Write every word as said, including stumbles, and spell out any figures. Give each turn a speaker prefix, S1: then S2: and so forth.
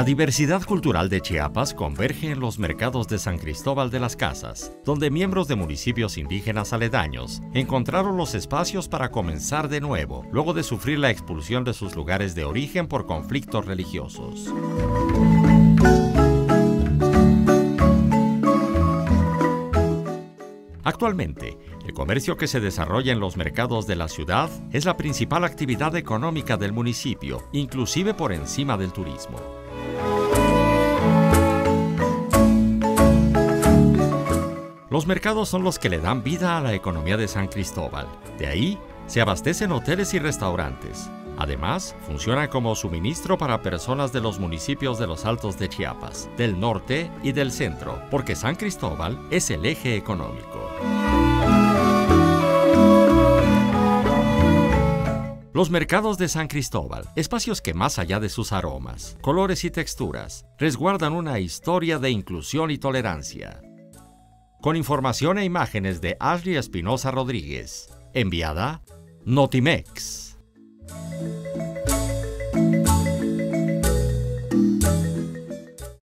S1: diversidad cultural de Chiapas converge en los mercados de San Cristóbal de las Casas, donde miembros de municipios indígenas aledaños encontraron los espacios para comenzar de nuevo, luego de sufrir la expulsión de sus lugares de origen por conflictos religiosos. Actualmente, el comercio que se desarrolla en los mercados de la ciudad es la principal actividad económica del municipio, inclusive por encima del turismo. Los mercados son los que le dan vida a la economía de San Cristóbal. De ahí se abastecen hoteles y restaurantes. Además, funciona como suministro para personas de los municipios de los Altos de Chiapas, del norte y del centro, porque San Cristóbal es el eje económico. Los mercados de San Cristóbal, espacios que más allá de sus aromas, colores y texturas, resguardan una historia de inclusión y tolerancia. Con información e imágenes de Ashley Espinosa Rodríguez, enviada Notimex.